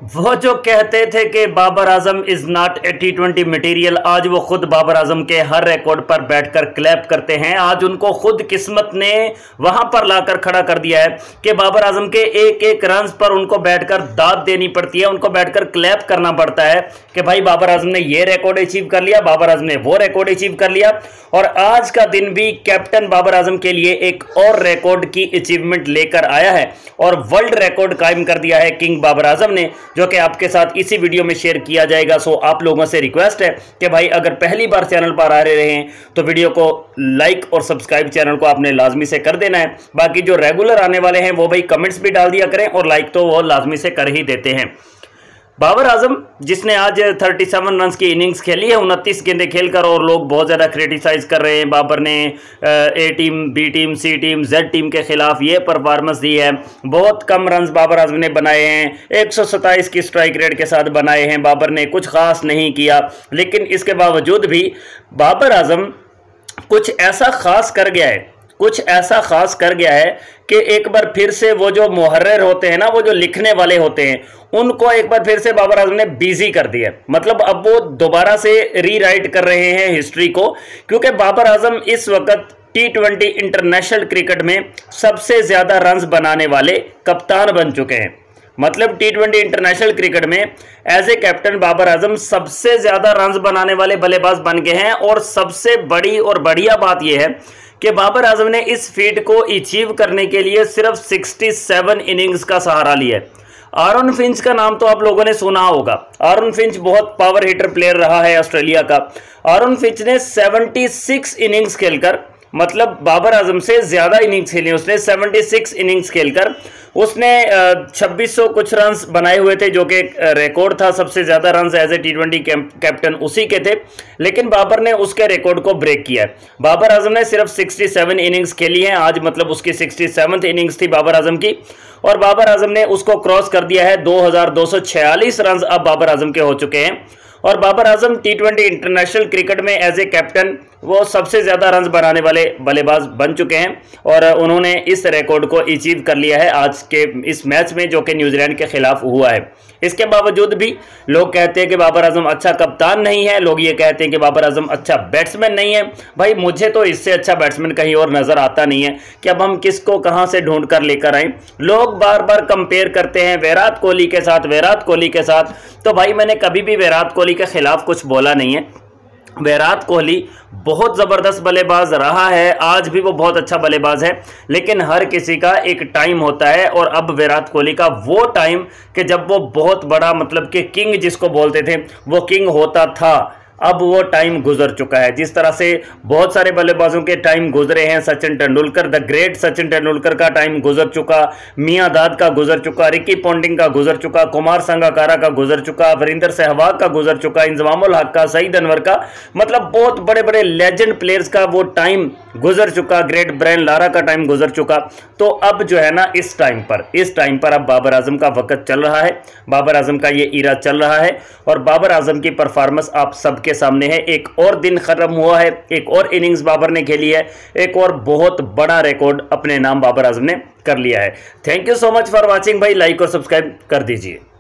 वो जो कहते थे कि Babar Azam is not a T20 material, आज वो खुद बाबर आजम के हर रिकॉर्ड पर बैठकर क्लैप करते हैं। आज उनको खुद किस्मत ने वहां पर लाकर खड़ा कर दिया है कि बाबर आजम के एक एक रन पर उनको बैठकर दाद देनी पड़ती है, उनको बैठकर क्लैप करना पड़ता है कि भाई बाबर आजम ने ये रिकॉर्ड अचीव कर लिया, बाबर आजम ने वो रिकॉर्ड अचीव कर लिया। और आज का दिन भी कैप्टन बाबर आजम के लिए एक और रिकॉर्ड की अचीवमेंट लेकर आया है और वर्ल्ड रिकॉर्ड कायम कर दिया है किंग बाबर आजम ने, जो कि आपके साथ इसी वीडियो में शेयर किया जाएगा। सो आप लोगों से रिक्वेस्ट है कि भाई अगर पहली बार चैनल पर आ रहे हैं तो वीडियो को लाइक और सब्सक्राइब चैनल को आपने लाजमी से कर देना है। बाकी जो रेगुलर आने वाले हैं वो भाई कमेंट्स भी डाल दिया करें और लाइक तो वो लाजमी से कर ही देते हैं। बाबर आजम जिसने आज 37 रन की इनिंग्स खेली है 29 गेंदें खेलकर, और लोग बहुत ज़्यादा क्रिटिसाइज कर रहे हैं बाबर ने A team, B team, C team, Z team के खिलाफ ये परफॉर्मेंस दी है। बहुत कम रन्स बाबर आजम ने बनाए हैं, 127 की स्ट्राइक रेट के साथ बनाए हैं। बाबर ने कुछ खास नहीं किया, लेकिन इसके बावजूद भी बाबर आजम कुछ ऐसा खास कर गया है कि एक बार फिर से वो जो मुहर्रिर होते हैं ना, वो जो लिखने वाले होते हैं, उनको एक बार फिर से बाबर आजम ने बिजी कर दिया। मतलब अब वो दोबारा से रीराइट कर रहे हैं हिस्ट्री को, क्योंकि बाबर आजम इस वक्त T20 इंटरनेशनल क्रिकेट में सबसे ज्यादा रन्स बनाने वाले कप्तान बन चुके हैं। मतलब T20 इंटरनेशनल क्रिकेट में as a captain Babar Azam सबसे ज्यादा रन्स बनाने वाले बल्लेबाज बन गए हैं। और सबसे बड़ी और बढ़िया बात यह है कि बाबर आजम ने इस फीट को अचीव करने के लिए सिर्फ 67 इनिंग्स का सहारा लिया है। आरोन फिंच का नाम तो आप लोगों ने सुना होगा। आरोन फिंच बहुत पावर हिटर प्लेयर रहा है ऑस्ट्रेलिया का। आरोन फिंच ने 76 इनिंग्स खेलकर, मतलब बाबर आजम से ज्यादा इनिंग्स खेली उसने, 76 इनिंग्स खेलकर उसने 2600 कुछ रन्स बनाए हुए थे, जो कि रिकॉर्ड था। सबसे ज्यादा runs as a T20 captain उसी के थे, लेकिन बाबर ने उसके रिकॉर्ड को ब्रेक किया है। बाबर आजम ने सिर्फ 67 इनिंग्स खेली हैं आज, मतलब उसकी 67th इनिंग्स थी बाबर आजम की, और बाबर आजम ने उसको क्रॉस कर दिया है। 2246 रन्स अब बाबर आजम के हो चुके हैं। और Babar Azam T20 international cricket में एज ए कैप्टन वो सबसे ज्यादा रन्स बनाने वाले बल्लेबाज बन चुके हैं, और उन्होंने इस रिकॉर्ड को अचीव कर लिया है आज के इस मैच में, जो कि न्यूजीलैंड के खिलाफ हुआ है। इसके बावजूद भी लोग कहते हैं कि बाबर आजम अच्छा कप्तान नहीं है, लोग ये कहते हैं कि बाबर आजम अच्छा बैट्समैन नहीं है। भाई मुझे तो इससे अच्छा बैट्समैन कहीं और नजर आता नहीं है कि अब हम किसको कहां से ढूंढ कर लेकर आए। लोग बार बार कंपेयर करते हैं विराट कोहली के साथ, तो भाई मैंने कभी भी विराट कोहली के खिलाफ कुछ बोला नहीं है। विराट कोहली बहुत ज़बरदस्त बल्लेबाज रहा है, आज भी वो बहुत अच्छा बल्लेबाज है, लेकिन हर किसी का एक टाइम होता है। और अब विराट कोहली का वो टाइम कि जब वो बहुत बड़ा, मतलब कि किंग जिसको बोलते थे, वो किंग होता था, अब वो टाइम गुजर चुका है। जिस तरह से बहुत सारे बल्लेबाजों के टाइम गुजरे हैं, सचिन तेंदुलकर, द ग्रेट सचिन तेंदुलकर का टाइम गुजर चुका, मियां दाद का गुजर चुका, रिकी पॉन्टिंग का गुजर चुका, कुमार संगकारा का गुजर चुका, वीरेंद्र सहवाग का गुजर चुका, इंजमामुल हक का, सईद अनवर का, मतलब बहुत बड़े बड़े लेजेंड प्लेयर्स का वो टाइम गुजर चुका, ग्रेट ब्रायन लारा का टाइम गुजर चुका। तो अब जो है ना, इस टाइम पर अब बाबर आजम का वक्त चल रहा है, बाबर आजम का ये ईरा चल रहा है, और बाबर आजम की परफॉर्मेंस आप सबके सामने है। एक और दिन खत्म हुआ है, एक और इनिंग्स बाबर ने खेली है, एक और बहुत बड़ा रिकॉर्ड अपने नाम बाबर आजम ने कर लिया है। Thank you so much for watching भाई, लाइक और सब्सक्राइब कर दीजिए।